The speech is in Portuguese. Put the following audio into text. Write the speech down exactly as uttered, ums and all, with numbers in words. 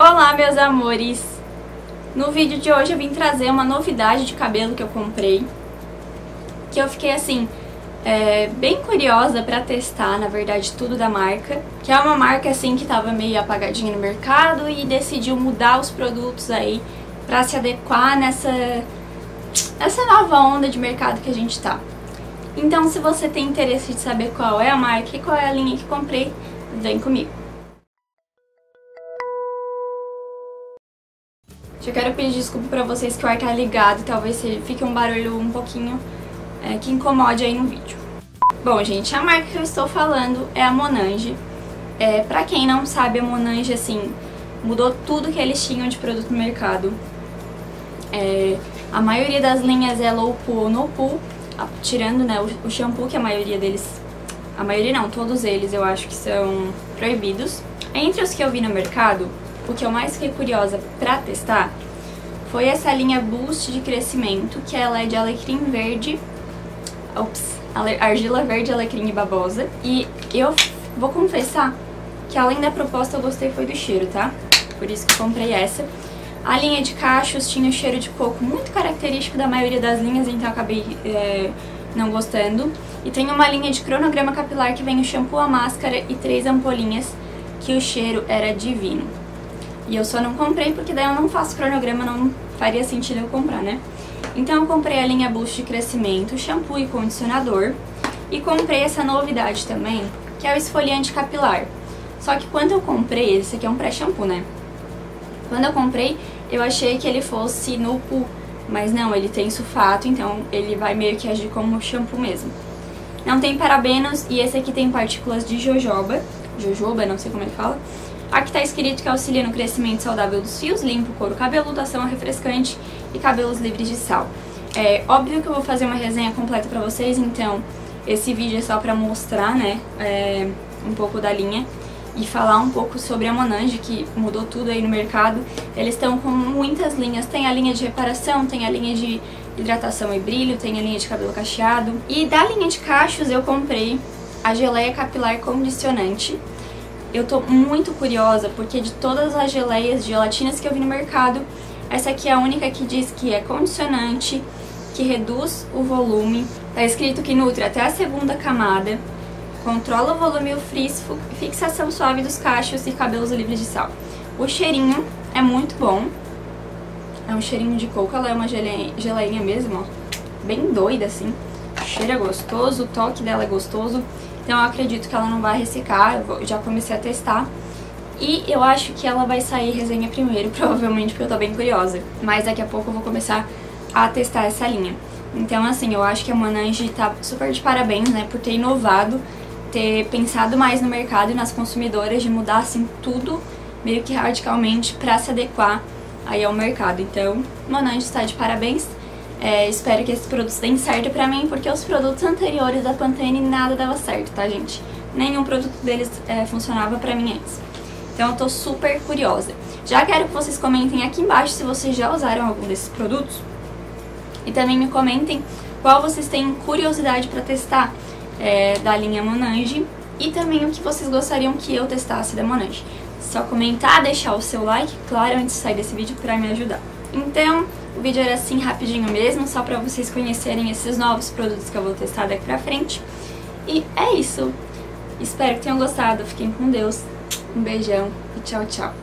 Olá, meus amores! No vídeo de hoje eu vim trazer uma novidade de cabelo que eu comprei, que eu fiquei assim, é, bem curiosa pra testar, na verdade, tudo da marca, que é uma marca assim que tava meio apagadinha no mercado e decidiu mudar os produtos aí pra se adequar nessa, nessa nova onda de mercado que a gente tá. Então, se você tem interesse de saber qual é a marca e qual é a linha que comprei, vem comigo! Já quero pedir desculpa pra vocês que o ar tá ligado, talvez fique um barulho um pouquinho é, que incomode aí no vídeo. Bom, gente, a marca que eu estou falando é a Monange. É, pra quem não sabe, a Monange, assim, mudou tudo que eles tinham de produto no mercado. É, a maioria das linhas é low poo ou no poo, tirando, né, o, o shampoo, que a maioria deles... A maioria não, todos eles eu acho que são proibidos. Entre os que eu vi no mercado, o que eu mais fiquei curiosa pra testar foi essa linha Boost de crescimento, que ela é de alecrim verde, ops, argila verde, alecrim e babosa. E eu vou confessar que além da proposta eu gostei foi do cheiro, tá? Por isso que eu comprei essa. A linha de cachos tinha o cheiro de coco muito característico da maioria das linhas, então eu acabei é, não gostando. E tem uma linha de cronograma capilar que vem o shampoo, a máscara e três ampolinhas, que o cheiro era divino. E eu só não comprei porque daí eu não faço cronograma, não faria sentido eu comprar, né? Então eu comprei a linha Boost de crescimento, shampoo e condicionador. E comprei essa novidade também, que é o esfoliante capilar. Só que quando eu comprei, esse aqui é um pré-shampoo, né? Quando eu comprei, eu achei que ele fosse no poo, mas não, ele tem sulfato, então ele vai meio que agir como shampoo mesmo. Não tem parabenos e esse aqui tem partículas de jojoba, jojoba, não sei como ele fala. Aqui tá escrito que auxilia no crescimento saudável dos fios, limpa o couro cabeludo, ação refrescante e cabelos livres de sal. É óbvio que eu vou fazer uma resenha completa pra vocês, então esse vídeo é só pra mostrar, né, é, um pouco da linha e falar um pouco sobre a Monange, que mudou tudo aí no mercado. Eles estão com muitas linhas, tem a linha de reparação, tem a linha de hidratação e brilho, tem a linha de cabelo cacheado. E da linha de cachos eu comprei a geleia capilar condicionante. Eu tô muito curiosa porque de todas as geleias, gelatinas que eu vi no mercado, essa aqui é a única que diz que é condicionante, que reduz o volume. Tá escrito que nutre até a segunda camada, controla o volume e o frizz, fixação suave dos cachos e cabelos livres de sal. O cheirinho é muito bom, é um cheirinho de coco, ela é uma gele... geleinha mesmo, ó, bem doida assim. O cheiro é gostoso, o toque dela é gostoso. Então eu acredito que ela não vai ressecar, eu já comecei a testar. E eu acho que ela vai sair resenha primeiro, provavelmente, porque eu tô bem curiosa. Mas daqui a pouco eu vou começar a testar essa linha. Então assim, eu acho que a Monange tá super de parabéns, né, por ter inovado, ter pensado mais no mercado e nas consumidoras, de mudar assim tudo meio que radicalmente pra se adequar aí ao mercado. Então, Monange está de parabéns. É, espero que esses produtos deem certo pra mim, porque os produtos anteriores da Pantene nada dava certo, tá, gente? Nenhum produto deles é, funcionava pra mim antes. Então eu tô super curiosa. Já quero que vocês comentem aqui embaixo se vocês já usaram algum desses produtos. E também me comentem qual vocês têm curiosidade pra testar é, da linha Monange. E também o que vocês gostariam que eu testasse da Monange. Só comentar, deixar o seu like, claro, antes de sair desse vídeo pra me ajudar. Então, o vídeo era assim rapidinho mesmo, só pra vocês conhecerem esses novos produtos que eu vou testar daqui pra frente. E é isso. Espero que tenham gostado. Fiquem com Deus. Um beijão e tchau, tchau.